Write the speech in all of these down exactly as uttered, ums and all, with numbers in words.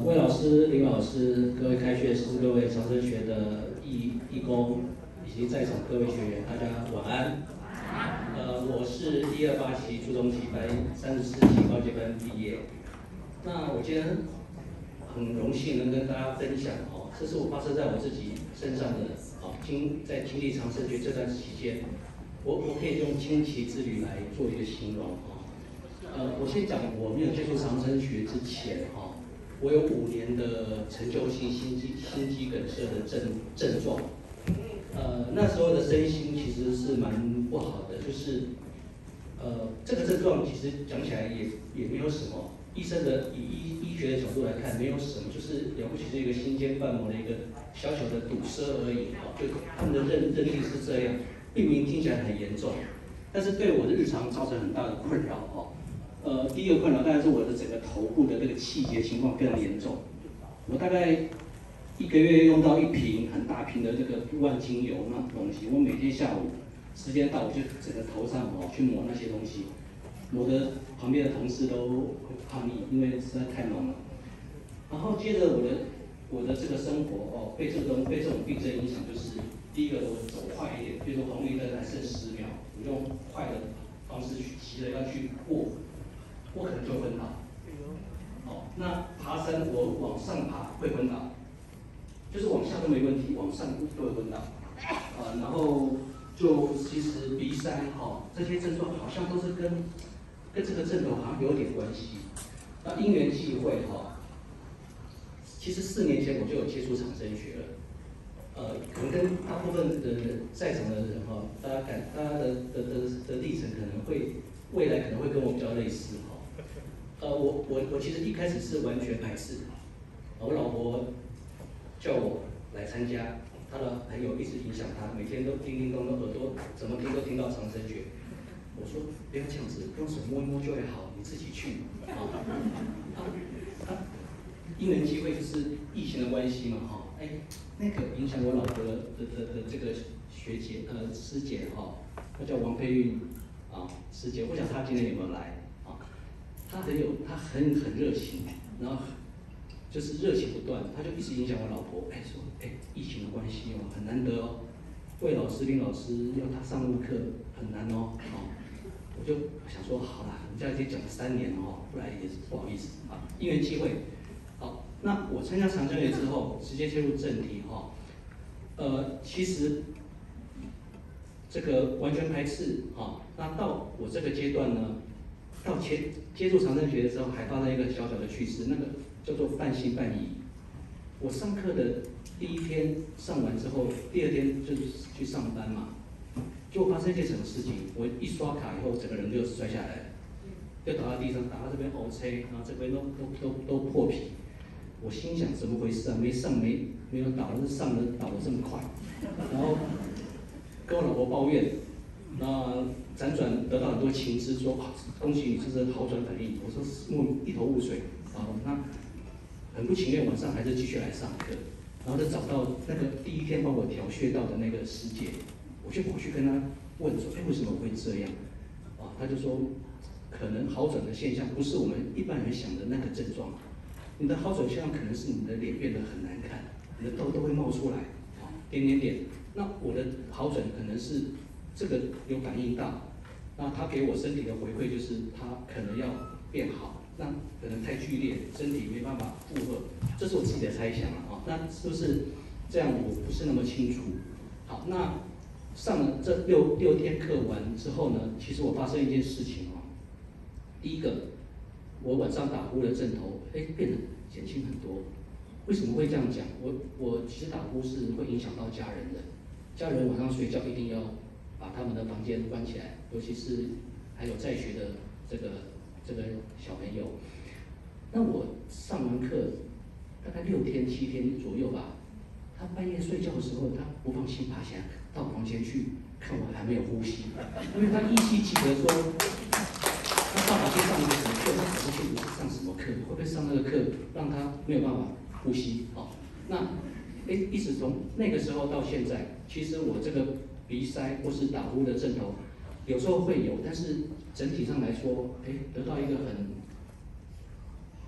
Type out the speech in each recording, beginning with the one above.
魏老师、林老师、各位开学师、各位长生学的义义工以及在场各位学员，大家晚安。呃，我是一二八期初中级班三十四期高级班毕业。那我今天很荣幸能跟大家分享哦，这是我发生在我自己身上的哦，经在经历长生学这段期间，我我可以用惊奇之旅来做一个形容哦。呃，我先讲我没有接触长生学之前哈、哦，我有五年的陈旧性心肌心肌梗塞的症症状。呃，那时候的身心其实是蛮不好的，就是呃这个症状其实讲起来也也没有什么，医生的以医医学的角度来看没有什么，就是了不起是一个心间瓣膜的一个小小的堵塞而已哦，就他们的认认定是这样，病名听起来很严重，但是对我的日常造成很大的困扰哦。呃，第一个困扰当然是我的整个头部的这个气结情况非常严重，我大概一个月用到一瓶很大瓶的这个万精油那东西，我每天下午时间到我就整个头上哦去抹那些东西，抹得旁边的同事都抗议，因为实在太浓了。然后接着我的我的这个生活哦被这种被这种病症影响，就是第一个我走快一点，比如说红绿灯还剩十秒，我用快的方式去急着要去过。我可能就昏倒。哦，那爬山我往上爬会昏倒，就是往下都没问题，往上都会昏倒。呃，然后就其实鼻塞哈、哦、这些症状好像都是跟跟这个症头好像有点关系。那因缘际会哈、哦，其实四年前我就有接触长生学了。呃，可能跟大部分的在场的人哈、哦，大家感大家的的的的历程可能会未来可能会跟我比较类似哈。呃，我我我其实一开始是完全排斥，我老婆叫我来参加，她的朋友一直影响她，每天都叮叮咚咚，耳朵怎么听都听到长生学。我说不要这样子，用手摸一摸就会好，你自己去啊。啊啊，因缘机会就是疫情的关系嘛哈，哎，那个影响我老婆的的的的这个学姐呃师姐哈，她叫王佩玉啊师姐，我想她今天有没有来？他很有，他很很热情，然后就是热情不断，他就一直影响我老婆。哎，说哎，疫情的关系哦，很难得哦。魏老师、林老师要他上路课很难哦。哦，我就想说，好啦，人家已经讲了三年哦，不然也是不好意思啊。因缘机会，好，那我参加长征学之后，直接切入正题哈、哦。呃，其实这个完全排斥啊、哦。那到我这个阶段呢？到接接触长生学的时候，还发生一个小小的趣事，那个叫做半信半疑。我上课的第一天上完之后，第二天就是去上班嘛，就发生一件什么事情？我一刷卡以后，整个人就摔下来了，就倒在地上，打到这边 O C， 然后这边都都都都破皮。我心想怎么回事啊？没上没没有倒，是上了倒的这么快，然后跟我老婆抱怨。那辗转得到很多情知说，说恭喜你这是好转反应。我说目一头雾水，啊，那很不情愿，晚上还是继续来上课，然后就找到那个第一天帮我调穴道的那个师姐，我就跑去跟她问说，哎，为什么会这样？啊，她就说，可能好转的现象不是我们一般人想的那个症状，你的好转现象可能是你的脸变得很难看，你的痘痘会冒出来，啊，点点点。那我的好转可能是。这个有反应到，那他给我身体的回馈就是他可能要变好，那可能太剧烈，身体没办法负荷，这是我自己的猜想了啊。那是不是这样？我不是那么清楚。好，那上了这六六天课完之后呢，其实我发生一件事情啊。第一个，我晚上打呼的症头，哎，变得减轻很多。为什么会这样讲？我我其实打呼是会影响到家人的，家人晚上睡觉一定要。把他们的房间关起来，尤其是还有在学的这个这个小朋友。那我上完课大概六天七天左右吧，他半夜睡觉的时候，他不放心爬起来到房间去看我还没有呼吸，因为他依稀记得说，他爸爸去上一个什么课，他跑不去上什么课，会不会上那个课让他没有办法呼吸？哦，那哎，一直从那个时候到现在，其实我这个。鼻塞或是打呼的症头，有时候会有，但是整体上来说，哎，得到一个很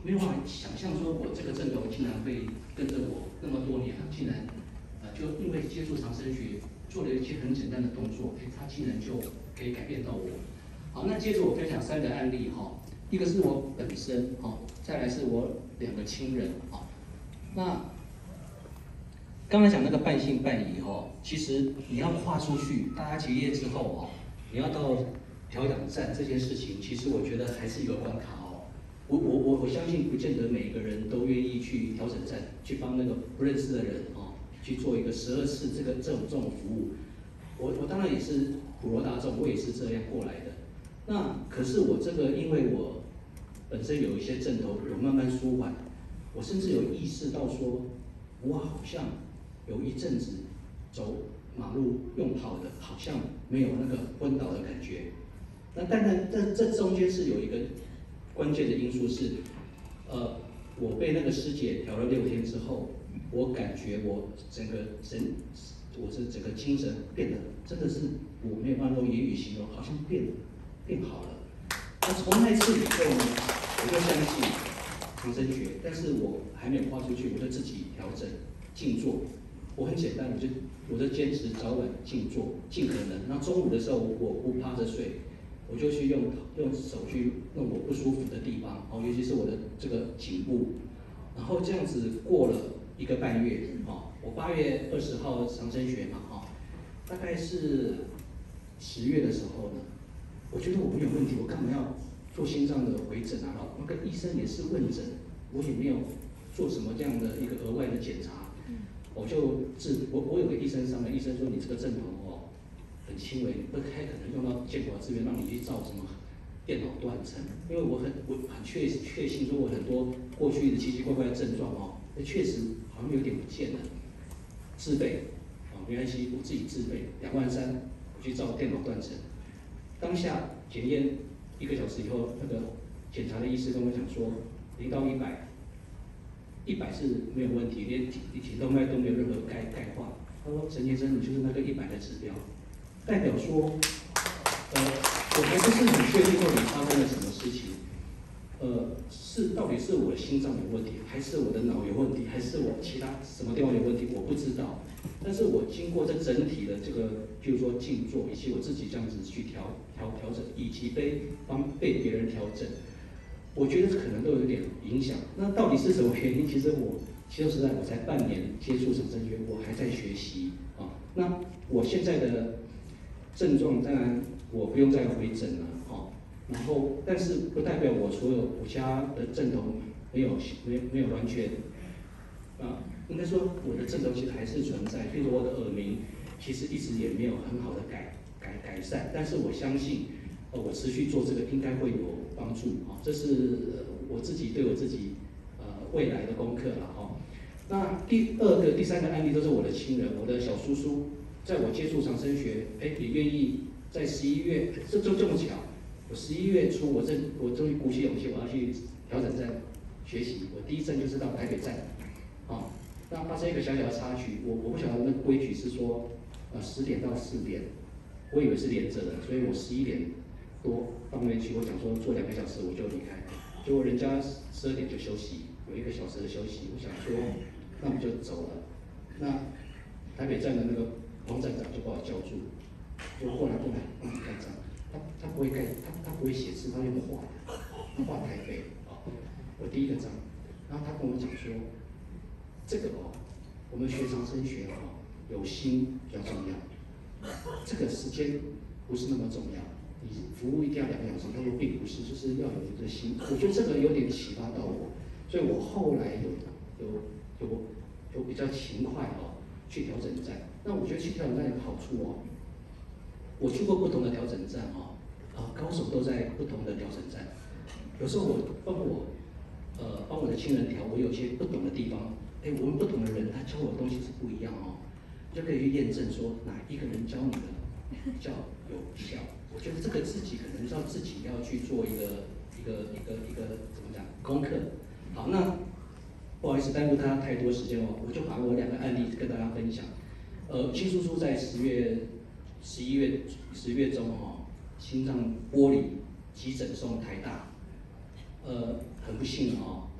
没有办法想象说我这个症头竟然会跟着我那么多年了，竟然呃就因为接触长生学做了一些很简单的动作，哎，它竟然就可以改变到我。好，那接着我分享三个案例哈，一个是我本身哈，再来是我两个亲人哈。那刚才讲那个半信半疑哈，其实你要跨出去，大家结业之后哦，你要到调养站这件事情，其实我觉得还是一个关卡哦。我我我我相信，不见得每个人都愿意去调整站，去帮那个不认识的人哦，去做一个十二次这个这种这种服务。我我当然也是普罗大众，我也是这样过来的。那可是我这个，因为我本身有一些症头，有慢慢舒缓，我甚至有意识到说，我好像有一阵子走马路用跑的，好像没有那个昏倒的感觉。那当然，这这中间是有一个关键的因素是，呃，我被那个师姐调了六天之后，我感觉我整个人，我这整个精神变得真的是我没有办法用言语形容，好像变变好了。那从那次以后呢，我就相信长生学，但是我还没有跨出去，我就自己调整静坐。我很简单，我就我就坚持早晚静坐，尽可能。那中午的时候，我不趴着睡。我就去用用手去弄我不舒服的地方，哦，尤其是我的这个颈部，然后这样子过了一个半月，哦，我八月二十号长生学嘛，哦，大概是十月的时候呢，我觉得我没有问题，我干嘛要做心脏的回诊啊？那个医生也是问诊，我也没有做什么这样的一个额外的检查，我就自我我有个医生商量，医生说你这个症头哦。很轻微，不太可能用到健保资源让你去照什么电脑断层，因为我很我很确确信说我很多过去的奇奇怪怪的症状哦，那确实好像有点不见了。自费，哦，没关系，我自己自费两万三，我去照电脑断层。当下检验一个小时以后，那个检查的医师跟我讲说，零到一百，一百是没有问题，连体体动脉都没有任何钙钙化。他说陈先生，你就是那个一百的指标。代表说，呃，我还不是很确定到底发生了什么事情，呃，是到底是我的心脏有问题，还是我的脑有问题，还是我其他什么地方有问题，我不知道。但是我经过这整体的这个，譬如说静坐，以及我自己这样子去调调调整，以及被帮被别人调整，我觉得可能都有点影响。那到底是什么原因？其实我说实在，我才半年接触长生学，我还在学习啊。那我现在的症状当然我不用再回诊了，哦，然后但是不代表我所有我家的症头没有没没有完全，啊，应该说我的症头其实还是存在，譬如我的耳鸣，其实一直也没有很好的改改改善，但是我相信，呃，我持续做这个应该会有帮助，啊，这是我自己对我自己呃未来的功课了，哦。那第二个、第三个案例都是我的亲人，我的小叔叔。在我接触长生学，哎，也愿意在十一月，这就这么巧，我十一月初，我正我终于鼓起勇气，我要去调整站学习。我第一站就是到台北站，啊，那发生一个小小的插曲，我我不晓得那个规矩是说，呃，十点到四点，我以为是连着的，所以我十一点多到那边去，我想说坐两个小时我就离开，结果人家十二点就休息，有一个小时的休息，我想说，那我就走了。那台北站的那个王站长就把我叫住，就过来过来帮你盖章。他他不会盖，他他不会写字，他用画，他画台北啊。我第一个章，然后他跟我讲说，这个哦，我们学长生学哦，有心比较重要，这个时间不是那么重要。你服务一定要两个小时，他说并不是，就是要有一个心。我觉得这个有点启发到我，所以我后来有有有有比较勤快哦，去调整站。那我觉得去调整站有个好处哦，我去过不同的调整站哦，啊，高手都在不同的调整站。有时候我帮我呃帮我的亲人调，我有些不懂的地方，哎，我们不同的人他教我的东西是不一样哦，就可以去验证说哪一个人教你的比较有效。我觉得这个自己可能要自己要去做一个一个一个一个怎么讲功课。好，那不好意思耽误他太多时间哦，我就把我两个案例跟大家分享。呃，亲叔叔在十月、十一月、十月中哦，心脏剥离，急诊送台大。呃，很不幸哦，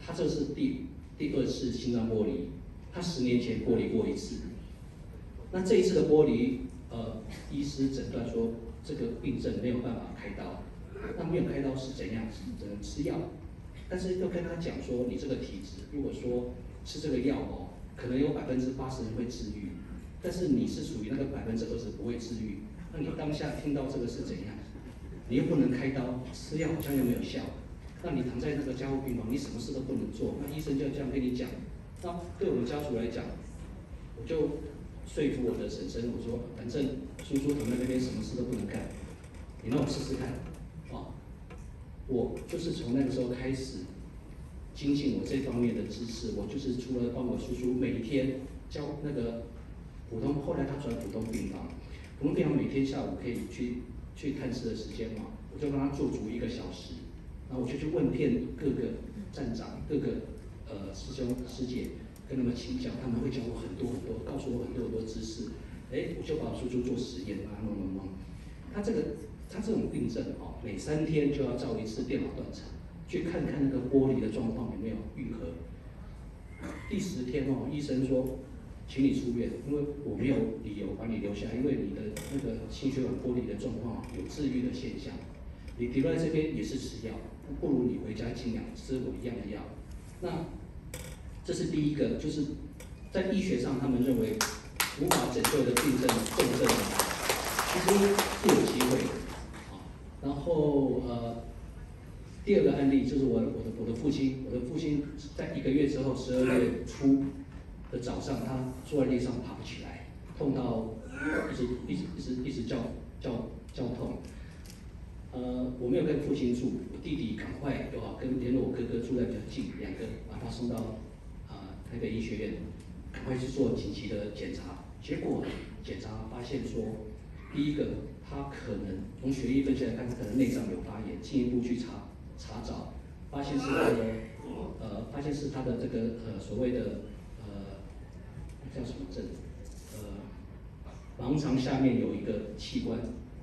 他这是第第二次心脏剥离，他十年前剥离过一次。那这一次的剥离，呃，医师诊断说这个病症没有办法开刀，那没有开刀是怎样？只能吃药，但是又跟他讲说，你这个体质，如果说吃这个药哦，可能有百分之八十人会治愈，但是你是属于那个百分之二十不会治愈。那你当下听到这个是怎样？你又不能开刀，吃药好像又没有效，那你躺在那个加护病房，你什么事都不能做。那医生就这样跟你讲，那对我们家属来讲，我就说服我的婶婶，我说反正叔叔躺在那边什么事都不能干，你让我试试看，啊，我就是从那个时候开始精进我这方面的知识。我就是除了帮我叔叔每天教那个普通，后来他转普通病房，普通病房每天下午可以去去探视的时间嘛，我就帮他做足一个小时，然后我就去问遍各个站长、各个呃师兄师姐，跟他们请教，他们会教我很多很多，告诉我很多很多知识。哎，我就把叔叔做实验啊，弄弄弄。他这个他这种病症哦，每三天就要照一次电脑断层，去看看那个玻璃的状况有没有愈合。第十天哦，医生说，请你出院，因为我没有理由把你留下来，因为你的那个心血管剥离的状况有治愈的现象，你留在这边也是吃药，不如你回家尽量吃我一样的药。那这是第一个，就是在医学上他们认为无法拯救的病症重症，其实是有机会的。然后呃，第二个案例就是我我的我的父亲，我的父亲在一个月之后，十二月初的早上，他坐在地上爬不起来，痛到一直一直一直一直叫叫叫痛。呃，我没有跟父亲住，我弟弟赶快有啊跟联络我哥哥住在比较近，两个把他送到啊、呃、台北医学院，赶快去做紧急的检查。结果检查发现说，第一个他可能从血液分析来看，他可能内脏有发炎，进一步去查查找，发现是他的呃发现是他的这个呃所谓的呃叫什么症？呃，盲肠下面有一个器官。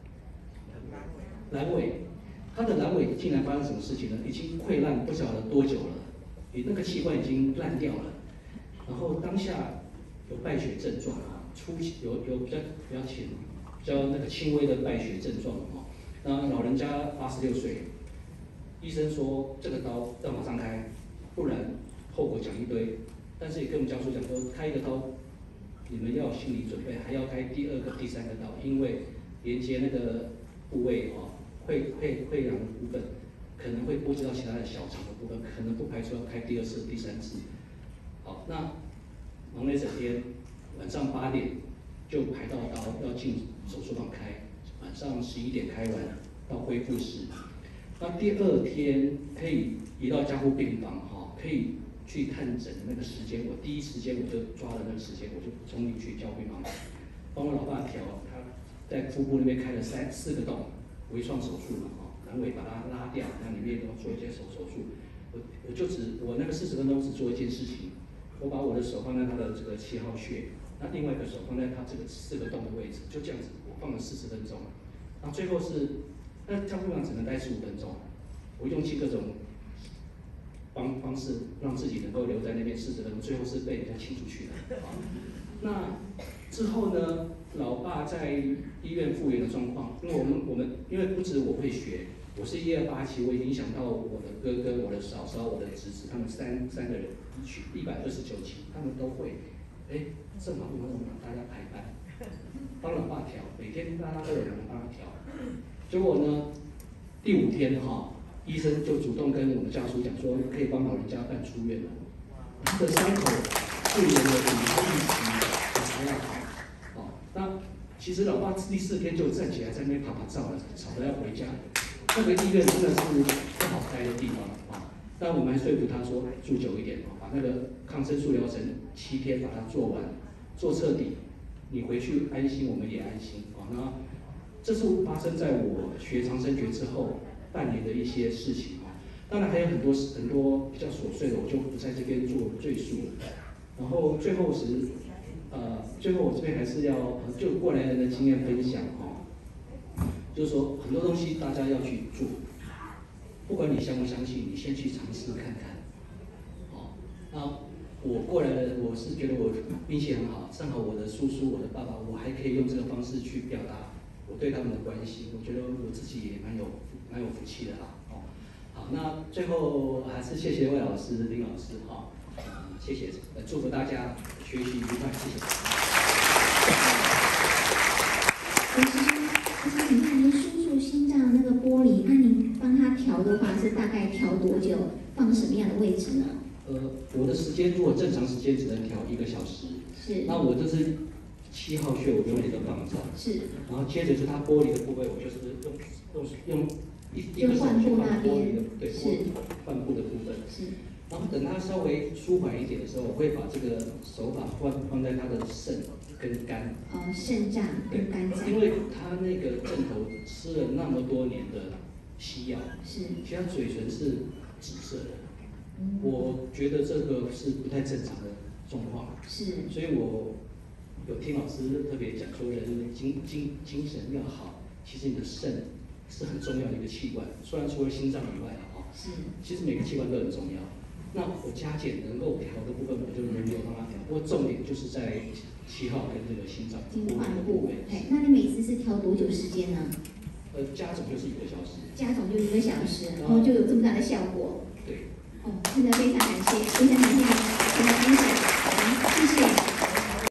阑尾，他的阑尾竟然发生什么事情呢？已经溃烂不晓得多久了，你那个器官已经烂掉了，然后当下有败血症状啊，出有有比较比较轻、比较那个轻微的败血症状哦。那老人家八十六岁，医生说这个刀要马上开，不然后果讲一堆。但是也跟我们家属讲说，开一个刀，你们要有心理准备，还要开第二个、第三个刀，因为连接那个部位哦。会会溃疡的部分可能会波及到其他的小肠的部分，可能不排除要开第二次、第三次。好，那忙了一整天，晚上八点就排到刀要进手术房开，晚上十一点开完到恢复室。那第二天可以移到加护病房哈，可以去探诊的那个时间，我第一时间我就抓了那个时间，我就冲进去加护病房，帮我老爸调，他在腹部那边开了三四个洞。微创手术嘛，哦，阑尾把它拉掉，那里面要做一些手手术。我我就只我那个四十分钟只做一件事情，我把我的手放在他的这个七号穴，那另外一个手放在他这个四个洞的位置，就这样子，我放了四十分钟。那最后是，那加护病房只能待十五分钟，我用尽各种方方式让自己能够留在那边四十分钟，最后是被人家请出去的。啊，那之后呢？老爸在医院复原的状况，因为我们我们因为不止我会学，我是一二八期，我已经影响到我的哥哥、我的嫂嫂、我的侄子，他们三三个人一一百二十九期，他们都会，哎，正好我们大家排班，帮老爸调，每天大家都有人帮他调。结果呢，第五天哈，医生就主动跟我们家属讲说，可以帮老人家办出院了，他的伤口复原的比预期还要好。那其实老爸第四天就站起来在那边爬爬照了，吵着要回家。那个医院真的是不好待的地方啊。但我们还说服他说住久一点啊，把那个抗生素疗程七天把它做完，做彻底，你回去安心，我们也安心啊。那这是发生在我学长生诀之后半年的一些事情啊。当然还有很多很多比较琐碎的，我就不在这边做赘述。然后最后是。呃，最后我这边还是要就过来人的经验分享哦，就是说很多东西大家要去做，不管你相不相信，你先去尝试看看。 那我过来了，我是觉得我运气很好，正好我的叔叔、我的爸爸，我还可以用这个方式去表达我对他们的关心。我觉得我自己也蛮有蛮有福气的啦。哦，好，那最后还是谢谢魏老师、林老师，哈、哦，谢谢，呃，祝福大家学习愉快，谢谢。 我其实，其实你看，您叔叔心脏那个玻璃，那您帮他调的话，是大概调多久？放什么样的位置呢？ 呃，我的时间如果正常时间只能调一个小时， 是。 那我这是七号穴，我永远都放着。 是。然后接着是它玻璃的部位，我就是用用用一一个手去放玻璃的，对，患部的部分。 是。 然后等它稍微舒缓一点的时候，我会把这个手法放放在它的肾跟肝。 哦，肾脏跟肝脏。 因为他那个症头吃了那么多年的西药， 是， 其实他嘴唇是紫色的。嗯、我觉得这个是不太正常的状况。 是。所以我有听老师特别讲说，人精精精神要好，其实你的肾是很重要的一个器官。虽然除了心脏以外啊，哈，是，其实每个器官都很重要。那我加减能够调的部分，我就轮流帮他调。不过重点就是在七号跟这个心脏患部。哎，那你每次是调多久时间呢？ 呃，加总就是一个小时。 加总就一个小时，然后就有这么大的效果。 对。 哦，真的非常感谢，非常感谢。